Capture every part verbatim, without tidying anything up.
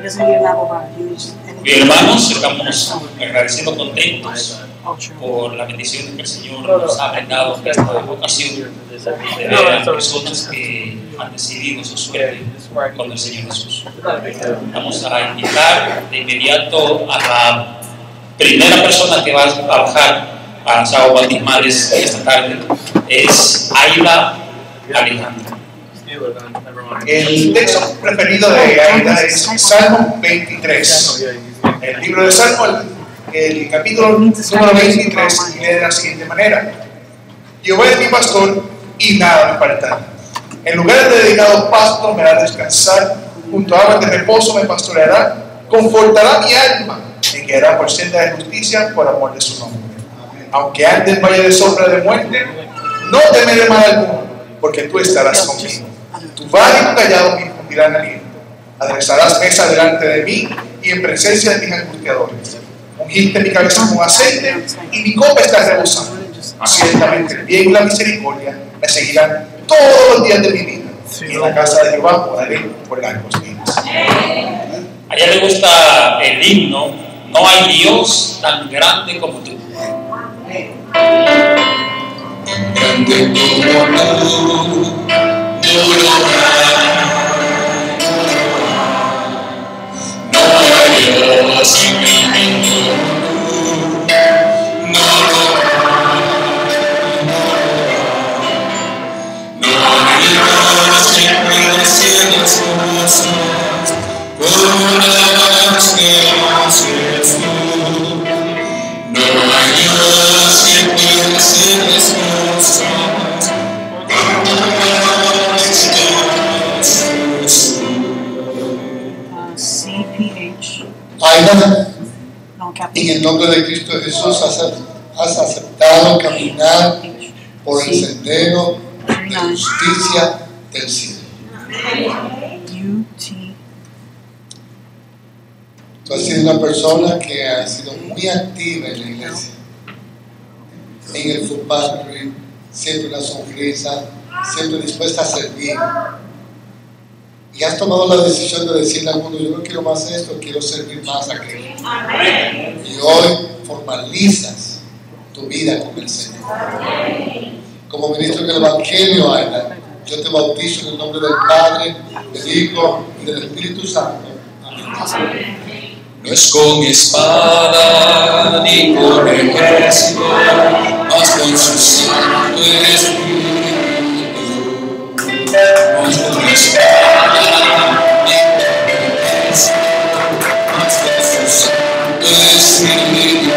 Bien, hermanos, estamos agradeciendo, contentos por la bendición que el Señor nos ha brindado en esta ocasión de ver a personas que han decidido su suerte con el Señor Jesús. Vamos a invitar de inmediato a la primera persona que va a bajar a las aguas bautismales esta tarde. Es Aida Alejandra. El texto preferido de Aida es Salmo veintitrés. El libro de Salmo, el, el capítulo número veintitrés, lee de la siguiente manera: Jehová es mi pastor y nada me faltará. En lugares de dedicados pastos me hará descansar, junto a aguas de reposo me pastoreará, confortará mi alma, me guiará por senda de justicia por amor de su nombre. Aunque ande en valle de sombra de muerte, no temeré mal alguno, porque tú estarás conmigo. Tu vara y tu callado me infundirán aliento. Aderezarás mesa delante de mí y en presencia de mis angustiadores. Ungiste mi cabeza con aceite y mi copa está rebosando. Ciertamente el bien y la misericordia me seguirán todos los días de mi vida, y en la casa de Jehová moraré por largos días. A ella le gusta el himno: no hay Dios tan grande como tú. Grande como tú, no lo hay. No hay Dios en el mundo, no lo hay. No hay Dios en los cielos cosas, como las que haces tú. No hay Dios que pueda hacer las cosas como las que haces tú. C P H. Aida, No, en el nombre de Cristo Jesús has, has aceptado caminar por el sendero de justicia del cielo. U T. Tú has sido una persona que ha sido muy activa en la iglesia, en el food pantry, siempre una sonrisa, siempre dispuesta a servir. Y has tomado la decisión de decirle al mundo: yo no quiero más esto, quiero servir más a aquello. Y hoy formalizas tu vida con el Señor. Como ministro del Evangelio, Aida, yo te bautizo en el nombre del Padre, del Hijo y del Espíritu Santo. Amén. No es con espada ni con ejército, mas con su santo espíritu. No es con espada ni con ejército, mas con su santo espíritu.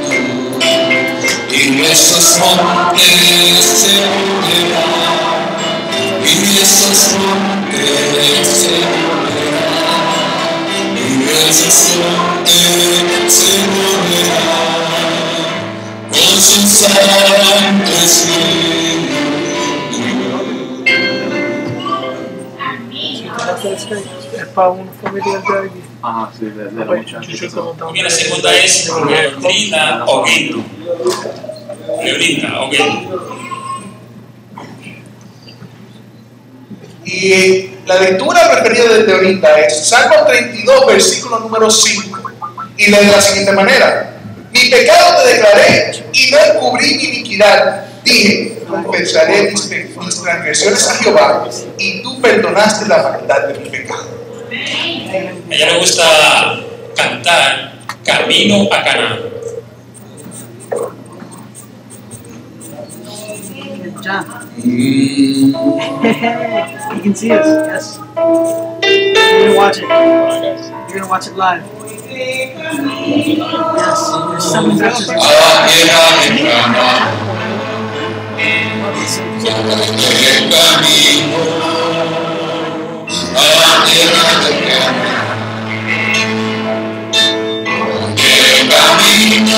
Y esos montes se moverán, y esos montes se moverán. Esos montes se moverán con su santo espíritu. Es para un familiar de alguien. Ajá, sí, de, de la muchacha. Y la segunda es Leonina Oguendo. Leonina Oguendo. Y la lectura preferida de ahorita es Salmo treinta y dos, versículo número cinco. Y lee de la siguiente manera: Mi pecado te declaré y no encubrí mi iniquidad. Dije, confesaré mis, mis transgresiones a Jehová, y tú perdonaste la maldad de mi pecado. A ella le gusta cantar Camino a Canaán. Good job. Mm. You can see us, yes. You're gonna watch it. You're gonna watch it live. Yes, there's seven verses. A tierra de Canaán, el camino, a tierra de Canaán, el camino,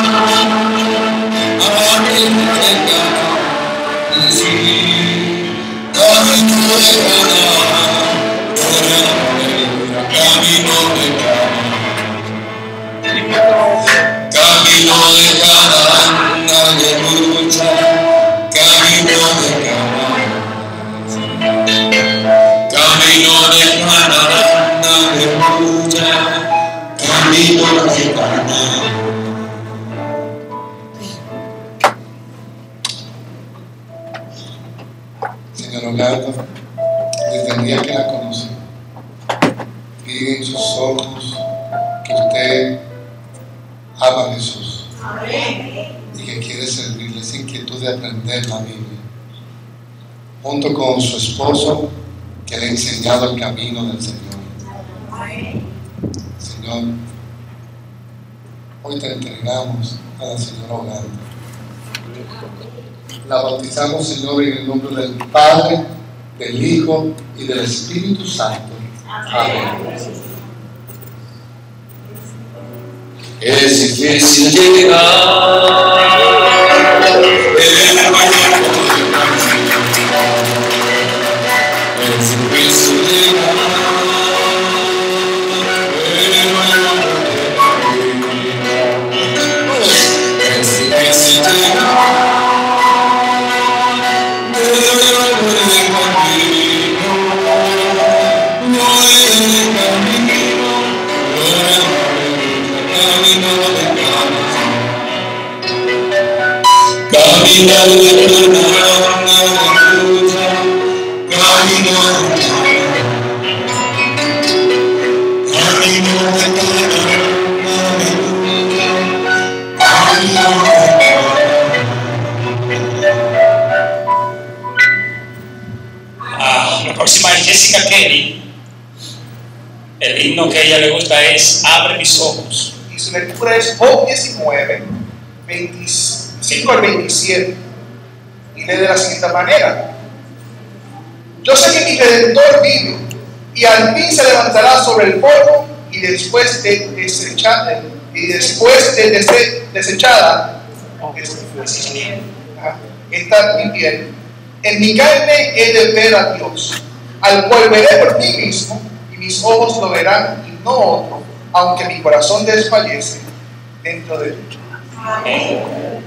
a tierra de Canaán, sí, camino de Canaán, camino de Canaán. Camino de Canaán, aleluya, camino de Canaán, camino de Canaán, aleluya, camino de carne. Señor Orlando, desde el día que la conocí, vi en sus ojos que usted ama a Jesús y que quiere servirle esa inquietud de aprender la Biblia, junto con su esposo que le ha enseñado el camino del Señor. Señor, hoy te entregamos a la señora Orlando. La bautizamos, Señor, en el nombre del Padre, del Hijo y del Espíritu Santo. Amén. Es difícil llegar, es difícil llegar, es difícil llegar. Caminando en la lucha, caminando, Ah, la próxima es Jessica Kelly. El himno que a ella le gusta es Abre mis ojos. Y su lectura es Job diecinueve, veinticinco al veintisiete. Y lee de la siguiente manera: yo sé que mi Redentor vive, y al fin se levantará sobre el polvo, y después de desechada, y después de dese, desechada está mi piel. En mi carne he de ver a Dios, al cual veré por mí mismo, y mis ojos lo verán y no otro, aunque mi corazón desfallece dentro de mí. Amén.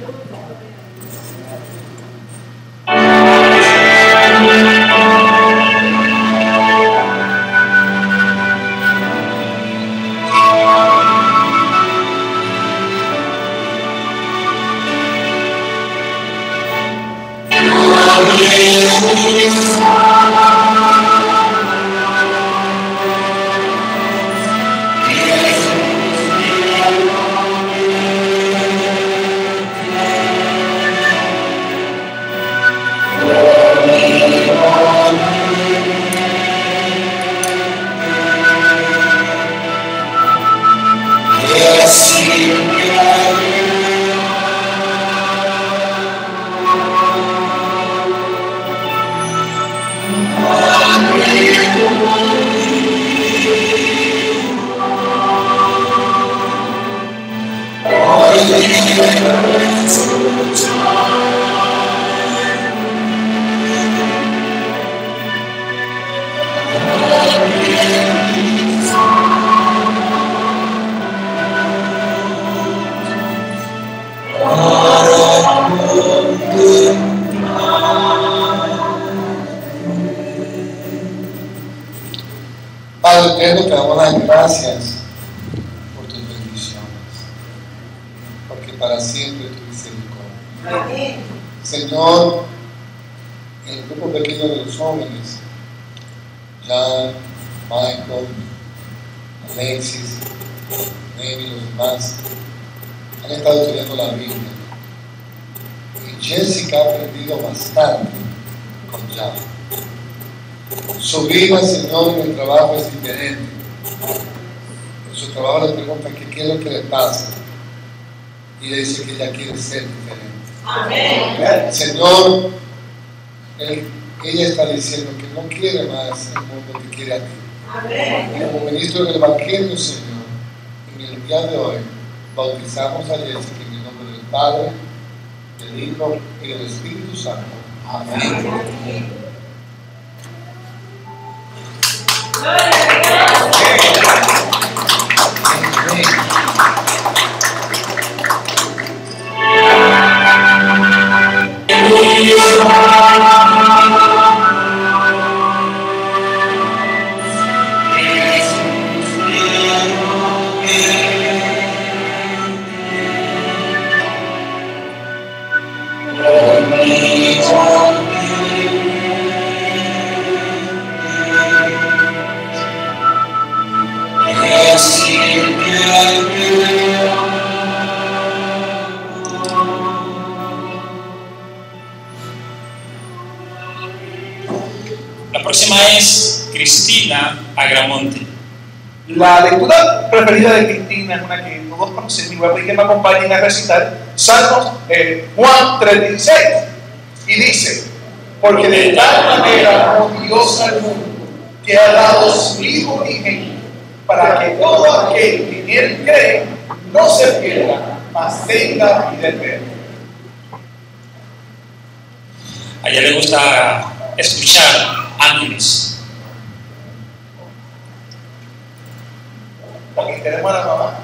Padre eterno, te damos las gracias por tus bendiciones, porque para siempre tu misericordia. Amén. Señor, en el grupo pequeño de los jóvenes, Jan, Michael, Alexis, Nemi y los demás, han estado estudiando la Biblia. Y Jessica ha aprendido bastante con Jan. Su vida, Señor, en el trabajo es diferente. En su trabajo le preguntan que qué es lo que le pasa. Y le dice que ella quiere ser diferente. Amén. Señor, él, ella está diciendo que no quiere más el mundo que quiere a ti. Amén. Como ministro del Evangelio, Señor, en el día de hoy bautizamos a Jessica en el nombre del Padre, del Hijo y del Espíritu Santo. Amén. Amén. Yeah. La próxima es Cristina Agramonte. La lectura preferida de Cristina es una que todos conocen y voy a pedir que me acompañen a recitar Salmos eh, Juan tres dieciséis y dice: porque de tal manera amó Dios al mundo que ha dado su Hijo unigénito para que todo aquel que en él cree no se pierda, mas tenga vida eterna. A ella le gusta escuchar ángeles. Aquí tenemos a la mamá.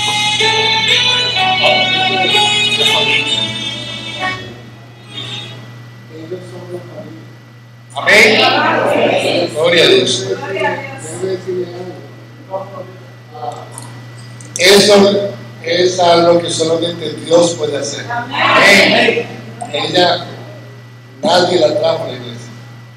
Amén. Gloria a Dios. Eso es algo que solamente Dios puede hacer. Amén. Ella, nadie la trajo a la iglesia.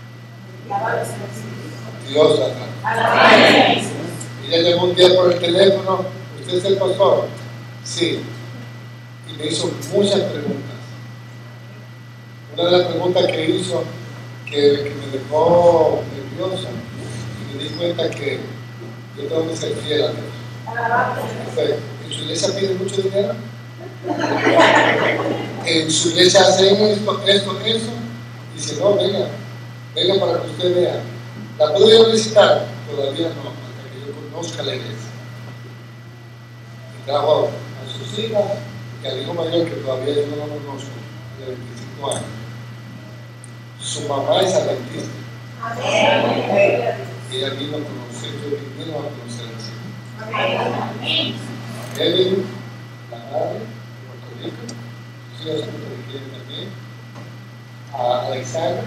Dios la trajo. Ella llamó un día por el teléfono: ¿usted es el pastor? Sí. Y me hizo muchas preguntas. Una de las preguntas que hizo, que, que me dejó nerviosa, y me di cuenta que yo tengo que ser fiel a Dios. Fue: ¿en su iglesia piden mucho dinero? ¿En su iglesia hacen esto, esto, eso? Dice: no, venga, venga para que usted vea. ¿La puedo ir a visitar? Todavía no, hasta que yo conozca la iglesia. Y trajo a sus hijas y al hijo mayor, que todavía yo no lo conozco, de veinticinco años. Su mamá es adventista. Y ella vino a conocer, yo vino a conocer al Señor. Evelyn, la madre de Puerto Rico, sus hijas son puertorriqueños también. A Alexander,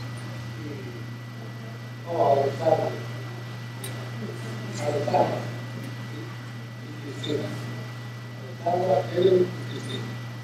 no, Alexander, Alexander y Cristina. Alexandra, Evelyn y Cristina.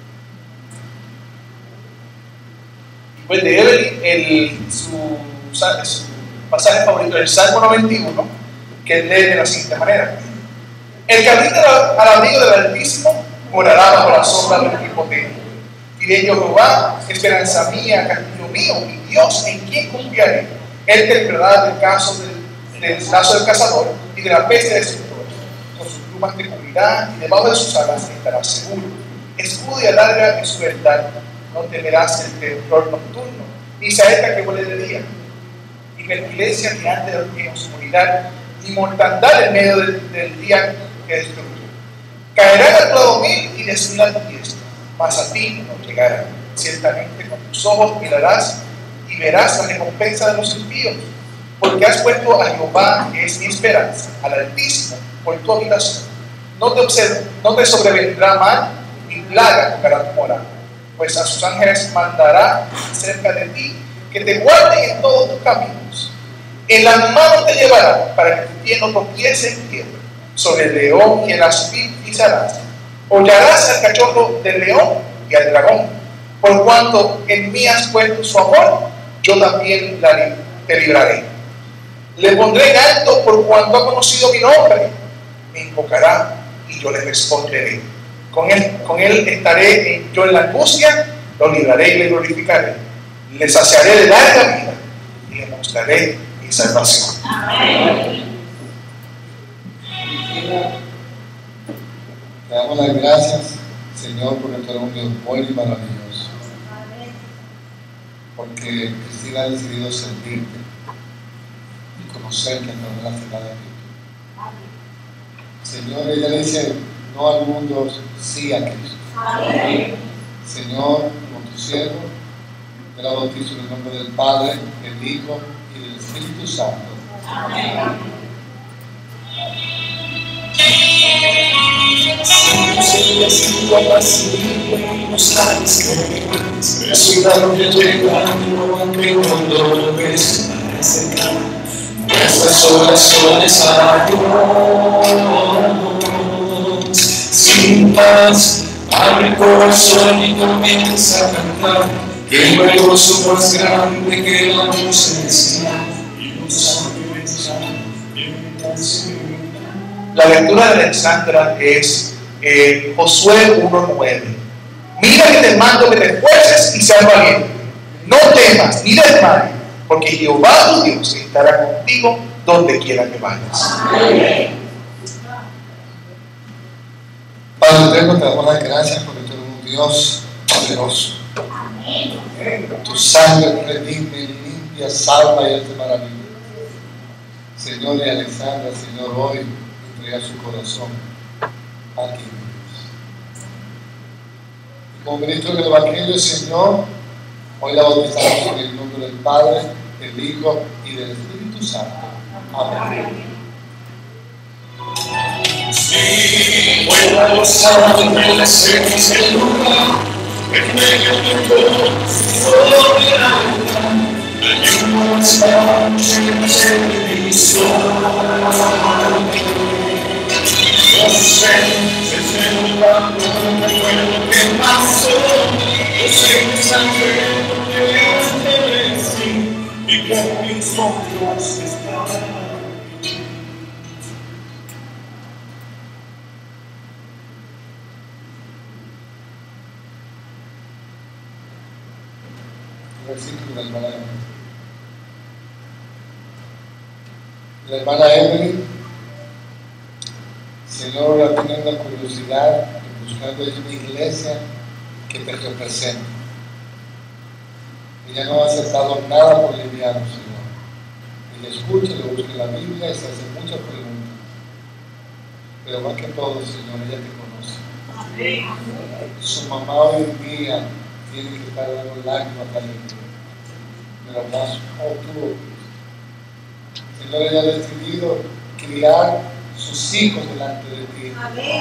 Pues de Evelyn, el, su, su pasaje favorito es el Salmo noventa y uno, que lee de la siguiente manera: el que habita al abrigo del Altísimo morará bajo la sombra del Omnipotente. Diré yo: Jehová, esperanza mía, castillo mío, mi Dios, en quien confiaré. Él te librará del caso del, del lazo del cazador y de la peste destructora. Con sus plumas te cubrirá y debajo de sus alas estarás seguro. Escudo y alarga en su verdad. No temerás el terror nocturno, ni saeta que huele de día, ni pestilencia que ande en oscuridad, ni mortandad en medio del, del día que destruye. Caerán a tu lado mil y destruirán tu diestra, mas a ti no llegará. Ciertamente con tus ojos mirarás y verás la recompensa de los impíos, porque has puesto a Jehová, que es mi esperanza, al Altísimo, por tu habitación. No te, observe, no te sobrevendrá mal, ni plaga tocará tu morada, pues a sus ángeles mandará cerca de ti, que te guarden en todos tus caminos. En las manos te llevará, para que tu pie no tropiece en tierra. Sobre el león y el aspid pisarás. Hollarás al cachorro del león y al dragón. Por cuanto en mí has puesto su amor, yo también la, te libraré. Le pondré en alto por cuanto ha conocido mi nombre. Me invocará y yo le responderé. Con él, con él estaré en, yo en la angustia, lo libraré y le glorificaré. Le saciaré de larga vida y le mostraré mi salvación. Amén. Te damos las gracias, Señor, porque tú eres un Dios bueno y maravilloso. Porque Cristina ha decidido servirte y conocerte a través de la Sagrada Escritura. Señor, ella le dice no al mundo, sí a Cristo. Amén. Señor, con tu siervo, te la bautizo en el nombre del Padre, del Hijo y del Espíritu Santo. Amén. Nuestras oraciones a Dios, sin paz, abre el corazón y comienza a cantar, que el gozo más grande que la luz del cielo y los ángeles en canción. La lectura de Alexandra es eh, Josué uno nueve. Mira que te mando que te esfuerces y seas valiente. No temas ni desmayes, porque Jehová tu Dios estará contigo donde quiera que vayas. Padre eterno, te damos las gracias porque tú eres un Dios poderoso. Tu sangre redime, limpia, salva y hace maravilla. Señor y Alexandra, Señor, hoy entrega su corazón a ti. Y como ministro del Evangelio, Señor, hoy la bautizamos en el nombre del Padre, del Hijo y del Espíritu Santo. Amén. Sí, vuela los ángeles en ese lugar, en medio de todo, sobre la luna, hay una noche de televisión. No sé, desde el lado no recuerdo qué pasó, yo sé que sangre de sí, y que mis ojos están. Versículo de la hermana Emily. La hermana Emily, Señor, ha tenido la curiosidad de buscar una iglesia que te represente. Ella no ha aceptado nada por liviano, Señor. Ella escucha, le busca en la Biblia y se hace muchas preguntas. Pero más que todo, Señor, ella te conoce. Su mamá hoy en día tiene que estar dando lágrimas para el pero más oh, tú, Señor, ella ha decidido criar sus hijos delante de ti.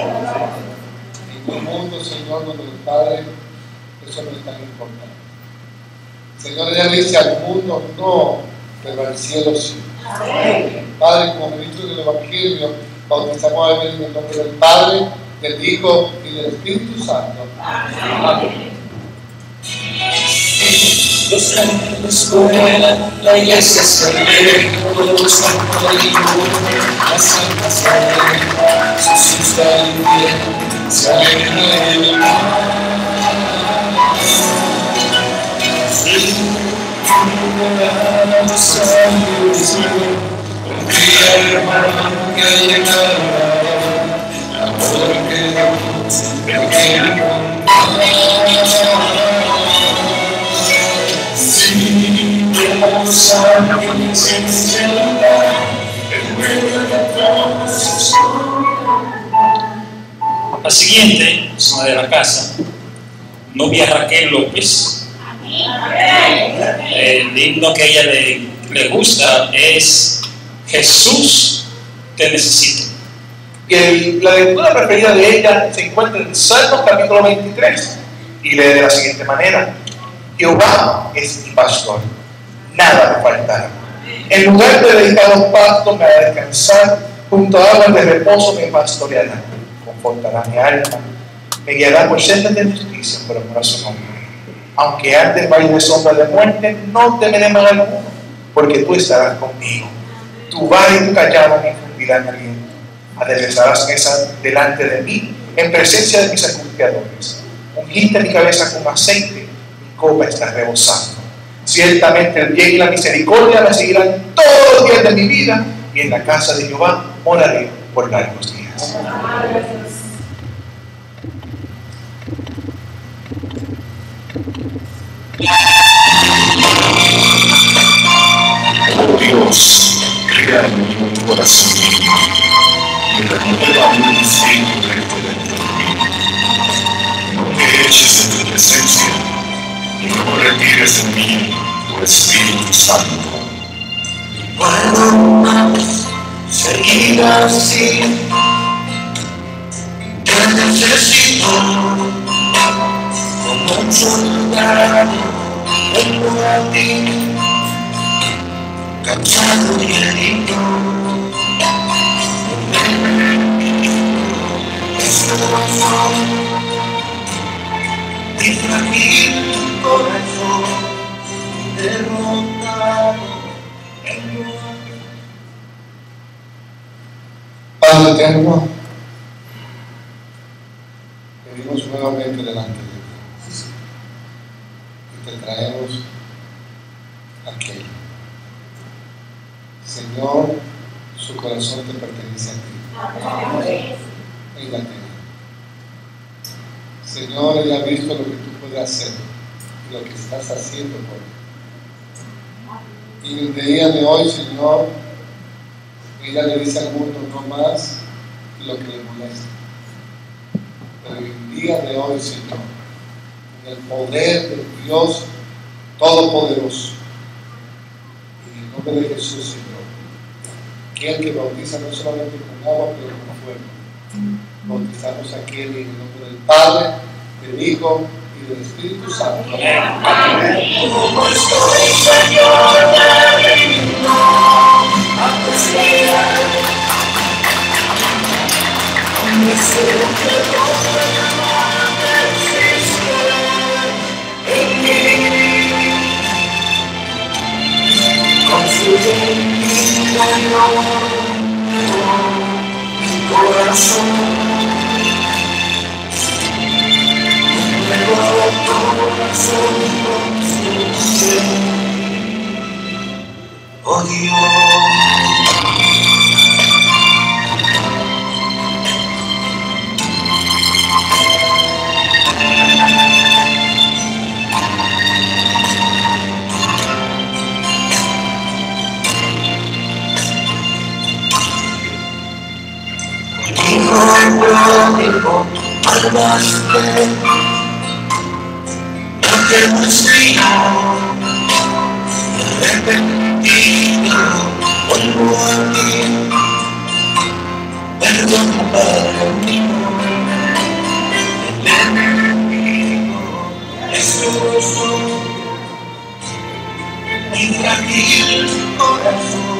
En un mundo, Señor, donde el Padre, eso no es tan importante. Señor, ella dice al mundo no, pero al cielo sí. Padre, como ministro del Evangelio, bautizamos a él en el nombre del Padre, del Hijo y del Espíritu Santo. Amén. Los ángeles vuelan, la iglesia se alegra, los santos las santas se alegran, Jesús está en pie, se alegra el mar. Sí, los ángeles vuelan, confía hermano que llegará, amor que Dios te quiere contar. Sí, los ángeles en el lugar, el vuelo de todos. La siguiente, zona de la casa, novia Raquel López. El himno que a ella le, le gusta es Jesús te necesito. Y el, la lectura preferida de ella se encuentra en Salmos capítulo veintitrés y lee de la siguiente manera: Jehová es mi pastor, nada me faltará. En lugar de delicados pastos me hará descansar, junto a aguas de reposo me pastoreará, confortará mi alma, me guiará por sendas de justicia por amor a su nombre. Aunque ande en valle de sombra de muerte, no temeré mal alguno, porque tú estarás conmigo. Tu vara y tu callado me infundirán aliento. Aderezarás mesa delante de mí, en presencia de mis angustiadores. Ungiste mi cabeza con aceite, mi copa está rebosando. Ciertamente el bien y la misericordia me seguirán todos los días de mi vida, y en la casa de Jehová moraré por largos días. Oh Dios, crea en mí un corazón limpio y renueva un espíritu recto dentro de mí. No me eches de tu presencia y no retires de mí tu Espíritu Santo. Puedo más seguir así, te necesito como un soldado, vengo a ti. Cansado y herido, es corazón, y frágil tu corazón, derrotado en tu Padre eterno, venimos nuevamente delante de Dios y te traemos aquel. Señor, su corazón te pertenece a ti. Él la tiene. Señor, Él ha visto lo que tú puedes hacer y lo que estás haciendo por Él. Y en el día de hoy, Señor, ella le dice al mundo no más lo que le molesta. Pero en el día de hoy, Señor, en el poder de Dios Todopoderoso, en el nombre de Jesús, Señor, aquel que bautiza no solamente con agua, pero con fuego. Bautizamos a aquel en el nombre del Padre, del Hijo y del Espíritu Santo. Amén. Oh Dios, Hijo albaste, no te busqué, arrepentido, vuelvo a ti, perdón para mí, el enemigo es justo, mi frágil corazón,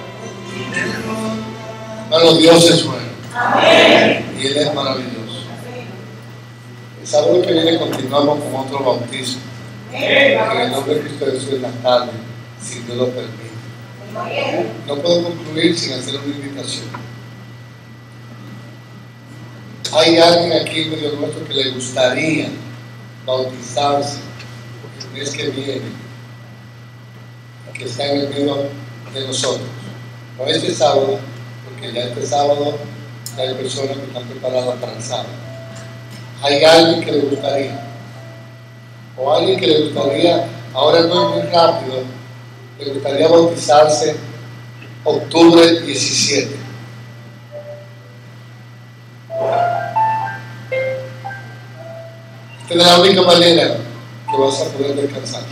Hermano, Dios es bueno. Amén. Y Él es maravilloso. El sábado que viene continuamos con otro bautismo. En el nombre de Cristo Jesús en la tarde, si Dios lo permite. No puedo concluir sin hacer una invitación. Hay alguien aquí en medio nuestro que le gustaría bautizarse el mes que viene, que está en el medio de nosotros. No este sábado, porque ya este sábado hay personas que están preparadas para el sábado. Hay alguien que le gustaría, o alguien que le gustaría, ahora no es muy rápido, le gustaría bautizarse octubre diecisiete. Esta es la única manera que vas a poder descansar.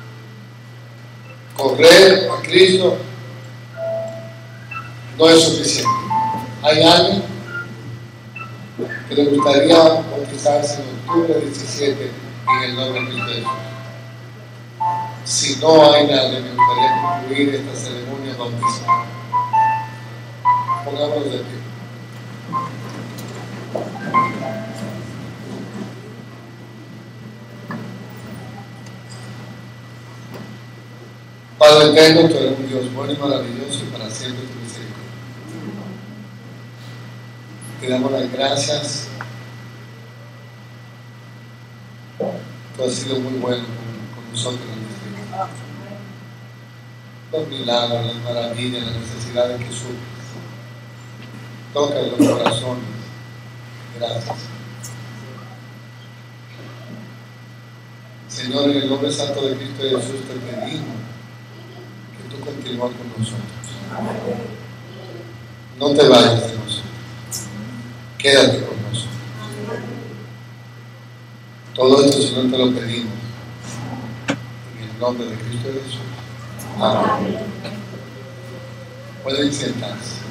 Correr a Cristo no es suficiente. Hay alguien que le gustaría bautizarse en octubre diecisiete en el nombre de Cristo Jesús. Si no hay nadie, me gustaría concluir esta ceremonia bautismal. Pongámonos de pie. Padre eterno, tú eres un Dios bueno y maravilloso y para siempre tu misericordia. Te damos las gracias. Tú has sido muy bueno con, con nosotros en este día. Los milagros, las maravillas, las necesidades que sufres. Toca los corazones. Gracias. Señor, en el nombre santo de Cristo Jesús te pedimos que tú continúes con nosotros. No te vayas de nosotros. Quédate con nosotros. Todo esto, Señor, te lo pedimos en el nombre de Cristo Jesús. Amén. Pueden sentarse.